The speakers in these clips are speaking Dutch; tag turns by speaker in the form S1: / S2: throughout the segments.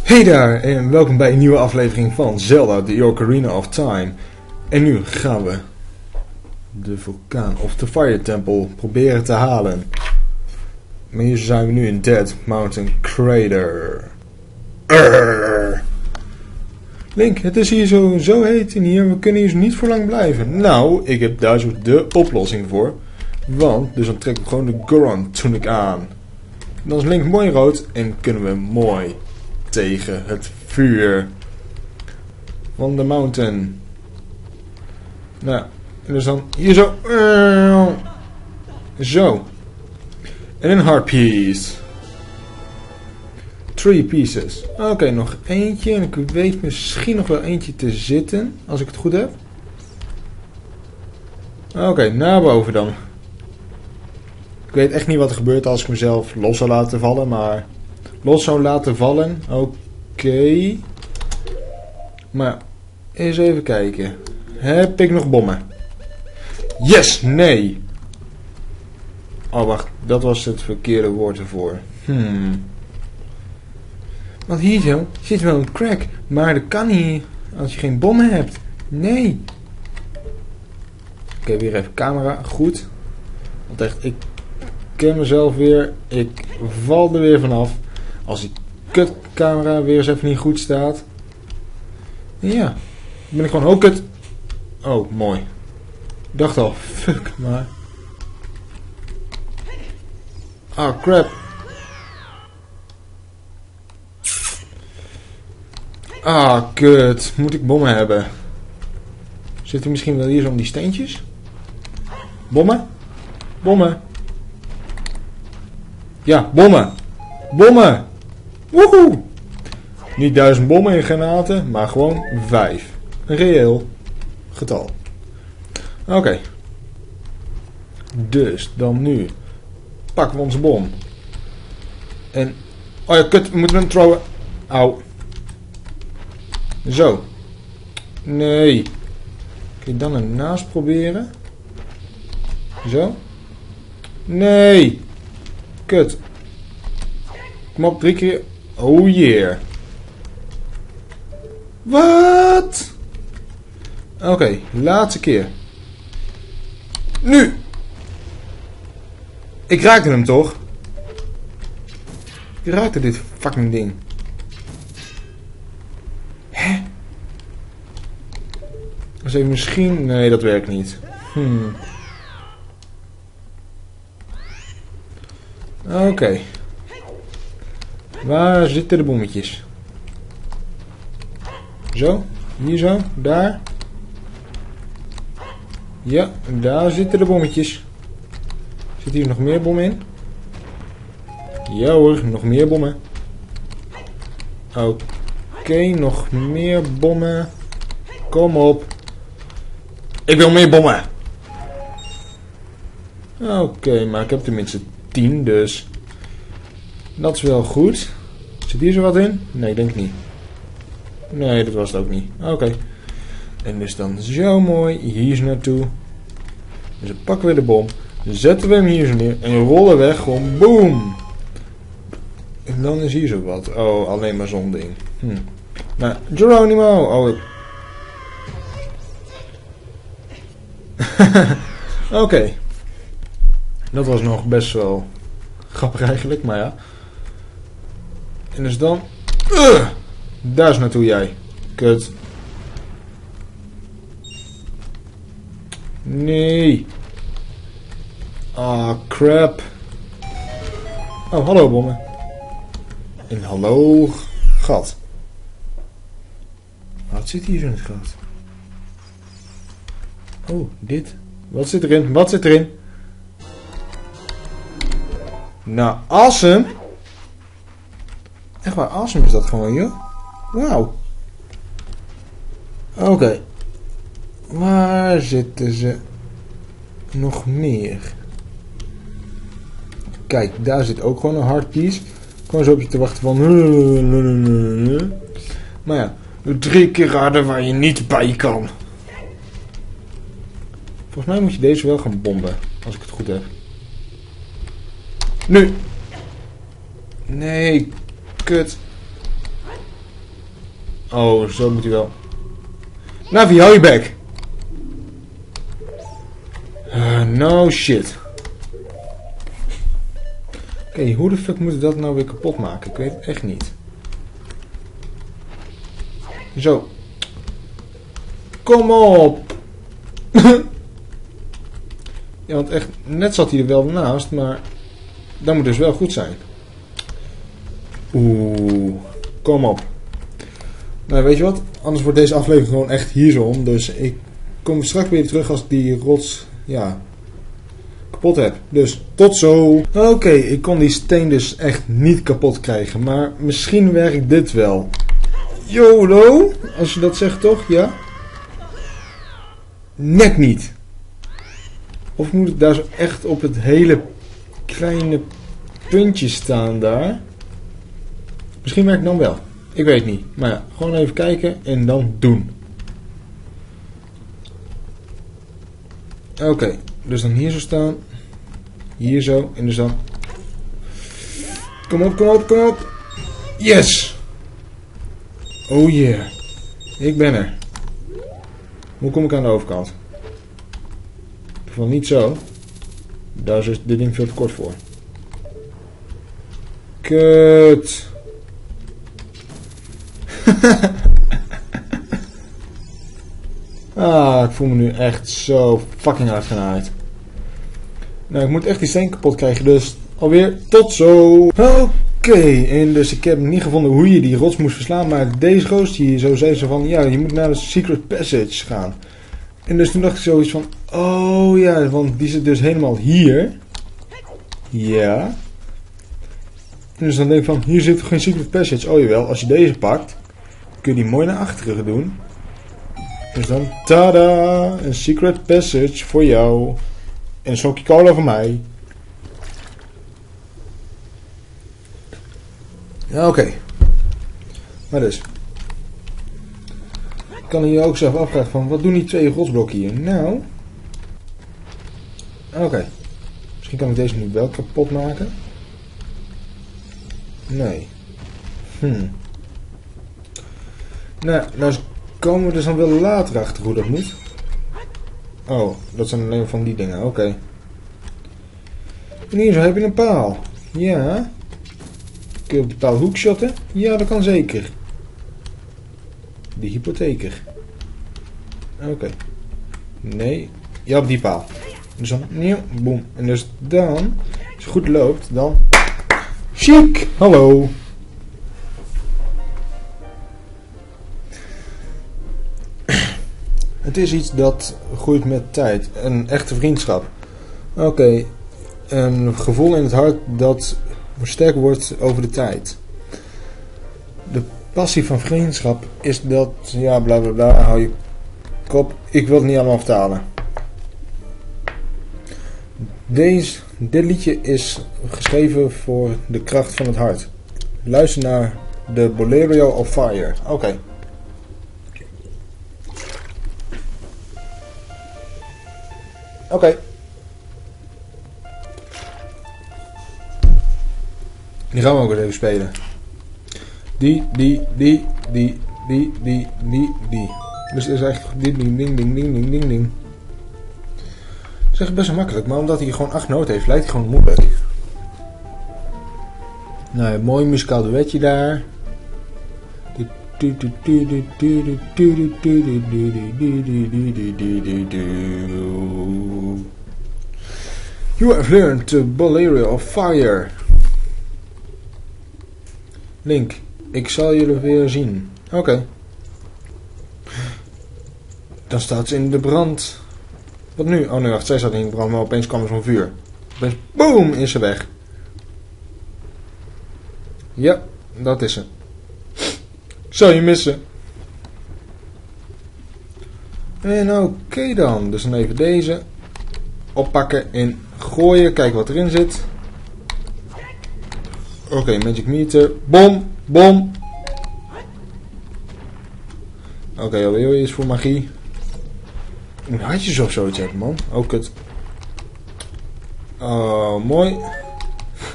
S1: Hey daar en welkom bij een nieuwe aflevering van Zelda The Ocarina of Time. En nu gaan we de vulkaan of de Fire Temple proberen te halen. Maar hier zijn we nu in Dead Mountain Crater. Link, het is hier zo heet in hier, we kunnen hier niet voor lang blijven. Nou, ik heb daar zo de oplossing voor. Want, dus dan trekken we gewoon de Goron Tunic aan. Dan is Link mooi rood en kunnen we mooi tegen het vuur van de mountain. Nou, en dus dan hier zo. Zo. En een heart piece. 3 pieces. Oké, nog eentje. En ik weet misschien nog wel eentje te zitten. Als ik het goed heb. Oké, naar boven dan. Ik weet echt niet wat er gebeurt als ik mezelf los zou laten vallen. Maar los zou laten vallen. Oké. Maar eens even kijken. Heb ik nog bommen? Yes! Nee! Oh, wacht. Dat was het verkeerde woord ervoor. Want hier zo zit wel een crack. Maar dat kan niet als je geen bommen hebt. Nee! Oké, weer even camera. Goed. Want echt, ik ken mezelf weer. Ik val er weer vanaf. Als die kutcamera weer eens even niet goed staat. Ja. Dan ben ik gewoon ook kut. Oh, mooi. Ik dacht al, fuck maar. Ah, crap. Ah, kut. Moet ik bommen hebben? Zit er misschien wel hier zo om die steentjes? Bommen? Bommen. Ja, bommen. Bommen. Woehoe. Niet 1000 bommen en granaten, maar gewoon 5. Een reëel getal. Oké. Dus, dan nu pakken we onze bom. En, oh ja, kut, we moeten hem throwen. Auw. Zo. Nee. Kun je dan ernaast proberen? Zo. Nee. Kut. Kom op, 3 keer. Oh yeah. Wat? Oké, laatste keer. Nu. Ik raakte hem toch? Ik raakte dit fucking ding. Hè? Dus even misschien... Nee, dat werkt niet. Oké. Waar zitten de bommetjes? Zo. Hier zo. Daar. Ja, daar zitten de bommetjes. Zit hier nog meer bommen in? Ja hoor, nog meer bommen. Oké, nog meer bommen. Kom op. Ik wil meer bommen. Oké, maar ik heb tenminste 10, dus dat is wel goed. Zit hier zo wat in? Nee, denk ik niet. Nee, dat was het ook niet. Oké. En dus dan zo mooi hier zo naartoe. Dus dan pakken we de bom. Zetten we hem hier zo neer. En rollen weg. Gewoon boom. En dan is hier zo wat. Oh, alleen maar zo'n ding. Nou, Geronimo. Oh. Oké. Dat was nog best wel grappig eigenlijk, maar ja. En dus dan... daar is naartoe jij. Kut. Nee. Ah, crap. Oh, hallo bommen. En hallo gat. Wat zit hier zo in het gat? Oh, dit. Wat zit erin? Wat zit erin? Nou, awesome. Echt waar, awesome is dat gewoon, joh. Wauw. Oké. Waar zitten ze nog meer? Kijk, daar zit ook gewoon een hard piece. Gewoon zo op je te wachten van... Maar ja, 3 keer raden waar je niet bij kan. Volgens mij moet je deze wel gaan bomben. Als ik het goed heb. Nu! Nee, kut. Oh, zo moet hij wel. Navi, hou je bek. No shit. Oké, hoe de fuck moet ik dat nou weer kapot maken? Ik weet het echt niet. Zo. Kom op. Ja, want echt, net zat hij er wel naast, maar dat moet dus wel goed zijn. Oeh, kom op. Nou, weet je wat? Anders wordt deze aflevering gewoon echt hier zo om. Dus ik kom straks weer terug als ik die rots, ja, kapot heb. Dus tot zo. Oké, ik kon die steen dus echt niet kapot krijgen. Maar misschien werkt dit wel. YOLO, als je dat zegt toch, ja? Net niet. Of moet ik daar zo echt op het hele kleine puntje staan daar? Misschien werkt het dan wel. Ik weet niet. Maar ja, gewoon even kijken en dan doen. Oké, dus dan hier zo staan. Hier zo. En dus dan... Kom op, kom op, kom op. Yes! Oh yeah. Ik ben er. Hoe kom ik aan de overkant? Van niet zo. Daar is dit ding veel te kort voor. Kut. Ik voel me nu echt zo fucking hard genaaid. Nou, ik moet echt die steen kapot krijgen, dus alweer tot zo. Oké, en dus ik heb niet gevonden hoe je die rots moest verslaan, maar deze roos hier zo zei ze van, ja, je moet naar de Secret Passage gaan. En dus toen dacht ik zoiets van, oh ja, want die zit dus helemaal hier. Ja. En dus dan denk ik van, hier zit geen Secret Passage. Oh jawel, als je deze pakt, kun je die mooi naar achteren doen. Dus dan, tada, een Secret Passage voor jou. En een slokje cola voor mij. Ja, oké. Maar dus. Ik kan hier ook zelf afvragen van, wat doen die twee rotsblokken hier? Nou. Oké. Misschien kan ik deze nu wel kapot maken. Nee. Nou komen we dus dan wel later achter hoe dat moet. Oh, dat zijn alleen van die dingen. Oké. En hier zo heb je een paal. Ja. Kun je op die paal hoekshotten? Ja, dat kan zeker. Die hypotheker. Oké. Nee. Ja, op die paal. Dus dan, nieuw, boem. En dus dan, als het goed loopt, dan... Chic! Hallo! Het is iets dat groeit met tijd. Een echte vriendschap. Oké. Een gevoel in het hart dat sterker wordt over de tijd. De passie van vriendschap is dat... Ja, bla bla bla. Hou je kop. Ik wil het niet allemaal vertalen. Dit liedje is geschreven voor de kracht van het hart. Luister naar de Bolero of Fire. Oké. Oké. Die gaan we ook weer even spelen. Die. Dus het is eigenlijk dit ding. Dat is echt best wel makkelijk, maar omdat hij gewoon 8 noten heeft, lijkt hij gewoon moeilijk. Nou, een mooi muzikaal duetje daar. You have learned the Bolero of Fire. Link, ik zal jullie weer zien. Oké. Dan staat ze in de brand. Wat nu? Oh nee, wacht, zij staat in de brand, maar opeens kwam er zo'n vuur. Opeens, boom, is ze weg. Ja, dat is ze. Zou je missen. En oké dan. Dus dan even deze oppakken en gooien. Kijken wat erin zit. Oké, magic meter. Bom, bom. Oké, alweer iets voor magie. Ik moet hartjes of zoiets hebben, man. Oh, kut. Oh, mooi.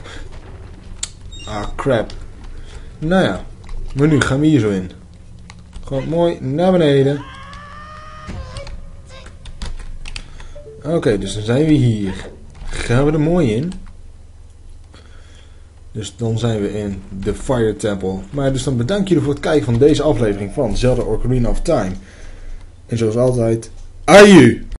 S1: Ah, crap. Nou ja. Maar nu gaan we hier zo in. Gewoon mooi naar beneden. Oké, dus dan zijn we hier. Gaan we er mooi in. Dus dan zijn we in de Fire Temple. Maar dus dan bedank jullie voor het kijken van deze aflevering van Zelda Ocarina of Time. En zoals altijd, aju!